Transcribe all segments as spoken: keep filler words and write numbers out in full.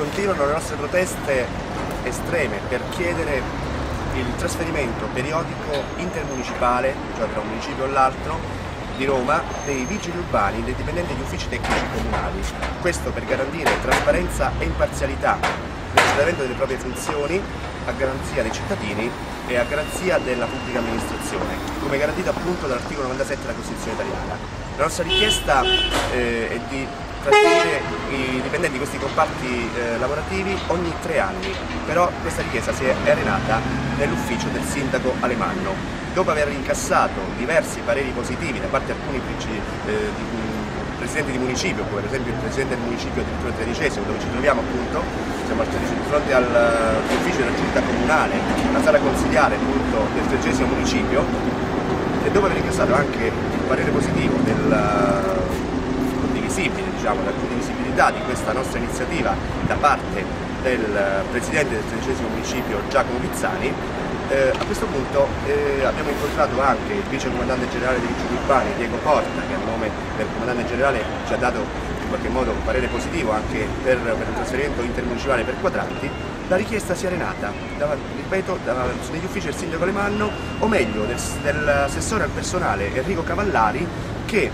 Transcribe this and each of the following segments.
continuano le nostre proteste estreme per chiedere il trasferimento periodico intermunicipale, cioè tra un municipio e l'altro, di Roma, dei vigili urbani, dei dipendenti degli uffici tecnici comunali. Questo per garantire trasparenza e imparzialità nell'espletamento delle proprie funzioni a garanzia dei cittadini e a garanzia della pubblica amministrazione, come garantito appunto dall'articolo novantasette della Costituzione italiana. La nostra richiesta eh, è di trasferire i dipendenti di questi comparti eh, lavorativi ogni tre anni, però questa richiesta si è arenata nell'ufficio del sindaco Alemanno. Dopo aver incassato diversi pareri positivi da parte di alcuni eh, di, presidenti di municipio, come per esempio il presidente del municipio del tredicesimo, dove ci troviamo appunto, siamo di fronte all'ufficio della giunta comunale, la sala consigliare appunto del tredicesimo municipio, e dopo aver incassato anche il parere positivo del condivisibile, diciamo, la condivisibilità di questa nostra iniziativa da parte del presidente del tredicesimo municipio Giacomo Pizzani, eh, a questo punto eh, abbiamo incontrato anche il vice comandante generale dei vigili urbani Diego Porta, che a nome del comandante generale ci ha dato in qualche modo un parere positivo anche per, per il trasferimento intermunicipale per quadranti. La richiesta si è arenata, ripeto, negli uffici del sindaco Alemanno, o meglio del, dell'assessore al personale Enrico Cavallari, che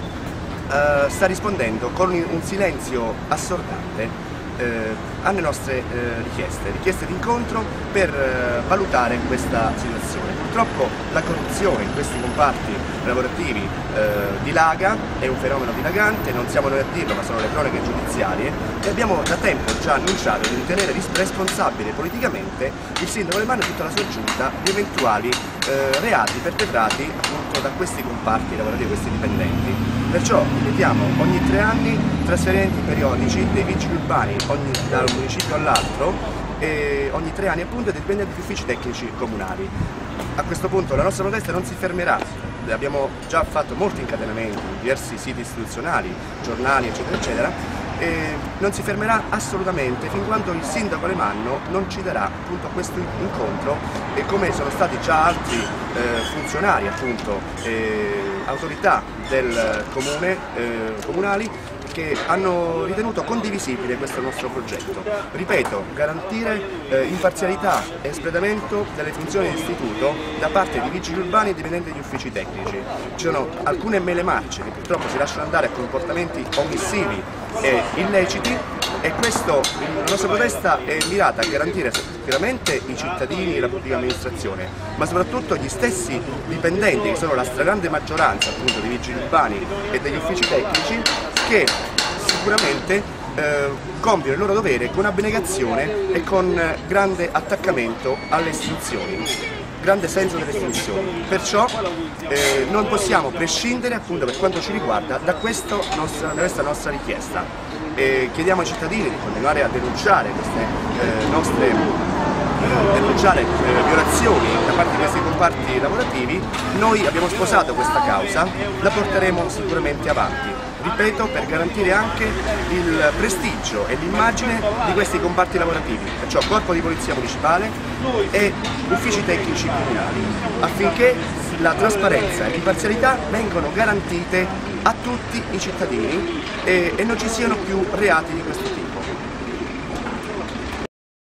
uh, sta rispondendo con un silenzio assordante eh, alle nostre eh, richieste, richieste di incontro per eh, valutare questa situazione. Purtroppo la corruzione in questi comparti lavorativi eh, dilaga, è un fenomeno dilagante, non siamo noi a dirlo ma sono le cronache giudiziarie, e abbiamo da tempo già annunciato di ritenere responsabile politicamente il sindaco Alemanno e tutta la sua giunta di eventuali eh, reati perpetrati appunto da questi comparti lavorativi, questi dipendenti. Perciò ripetiamo, ogni tre anni trasferimenti periodici dei vigili urbani ogni, da un municipio all'altro, e ogni tre anni appunto dei dipendenti di uffici tecnici comunali. A questo punto la nostra protesta non si fermerà, abbiamo già fatto molti incatenamenti in diversi siti istituzionali, giornali eccetera eccetera, e non si fermerà assolutamente fin quando il sindaco Alemanno non ci darà appunto questo incontro, e come sono stati già altri eh, funzionari appunto, eh, autorità del comune, eh, comunali, che hanno ritenuto condivisibile questo nostro progetto. Ripeto, garantire eh, imparzialità e espletamento delle funzioni dell'istituto da parte di vigili urbani e dipendenti degli uffici tecnici. Ci sono alcune mele marce che purtroppo si lasciano andare a comportamenti omissivi e illeciti, e questo, la nostra protesta è mirata a garantire sicuramente i cittadini e la pubblica amministrazione, ma soprattutto gli stessi dipendenti, che sono la stragrande maggioranza appunto dei vigili urbani e degli uffici tecnici, che sicuramente eh, compiono il loro dovere con abnegazione e con eh, grande attaccamento alle istituzioni, grande senso delle istituzioni. Perciò eh, non possiamo prescindere appunto, per quanto ci riguarda, da, questo nostra, da questa nostra richiesta. E chiediamo ai cittadini di continuare a denunciare queste eh, nostre eh, denunciare eh, violazioni da parte di questi comparti lavorativi. Noi abbiamo sposato questa causa, la porteremo sicuramente avanti, ripeto, per garantire anche il prestigio e l'immagine di questi comparti lavorativi, perciò Corpo di Polizia Municipale e uffici tecnici comunali, affinché la trasparenza e l'imparzialità vengano garantite a tutti i cittadini e, e non ci siano più reati di questo tipo.